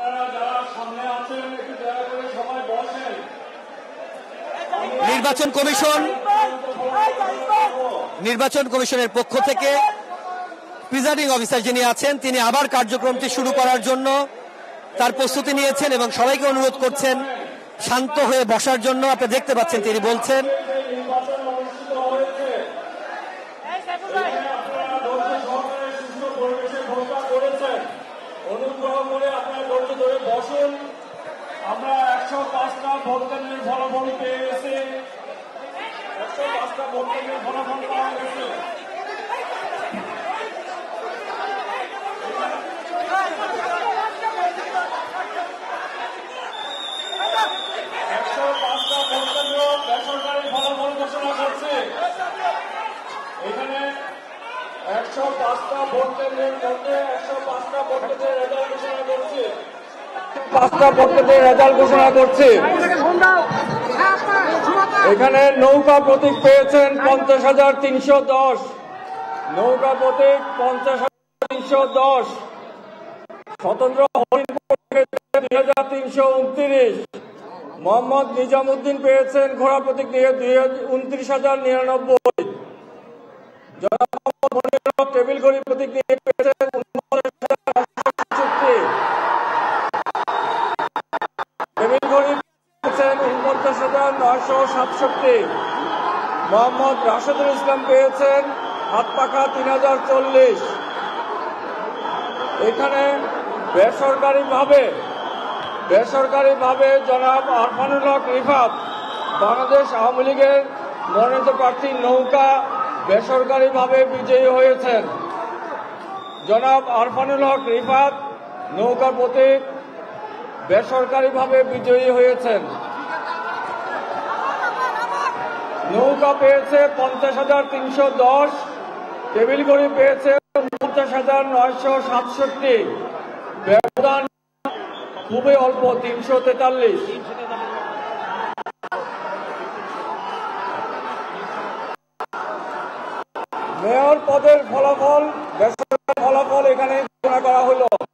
নির্বাচন কমিশনের পক্ষ থেকে প্রিজাইডিং অফিসার যিনি আছেন তিনি আবার কার্যক্রমটি শুরু করার জন্য তার প্রস্তুতি নিয়েছেন এবং সবাইকে অনুরোধ করছেন শান্ত হয়ে বসার জন্য। আপনি দেখতে পাচ্ছেন তিনি বলছেন আমরা 105টা ভোট কেন্দ্রের ফলাফল পেয়েছি। 105টা ভোট কেন্দ্রের ফলাফল পাওয়া গেছে। বেসরকারি ফলাফল ঘোষণা করছে। এখানে 105টা ভোট কেন্দ্রের মধ্যে 105টা ভোট কেন্দ্রের রেজাল্ট ঘোষণা করছে। 5টা ভোট কেন্দ্রের রেজাল্ট ঘোষণা করছে। এখানে নৌকা প্রতীক পেয়েছেন 50,310, নৌকা প্রতীক 50,310, স্বতন্ত্র হরিণপুর 2,329, মোহাম্মদ নিজামুদ্দিন পেয়েছেন ঘোড়া প্রতীক নিয়ে 29,099, জনাব মোহাম্মদ মনিরুল হক টেবিল ঘড়ি প্রতীক নিয়ে পেয়েছেন 49,966, টেবিল ঘড়ি পেয়েছেন 49,967, মোহাম্মদ রাশেদুল ইসলাম পেয়েছেন হাত পাখা 3,040। এখানে বেসরকারিভাবে জনাব আরফানুল হক রিফাত বাংলাদেশ আওয়ামী লীগের মনোনীত প্রার্থী নৌকা বেসরকারিভাবে বিজয়ী হয়েছেন। জনাব আরফানুল হক রিফাত নৌকা প্রতীক বেসরকারিভাবে বিজয়ী হয়েছেন। নৌকা পেয়েছে 50,310, টেবিল ঘড়ি পেয়েছে 50,967, ব্যবধান খুবই অল্প 343। মেয়র পদের ফলাফল বেসরকারি ফলাফল এখানে ঘোষণা করা হলো।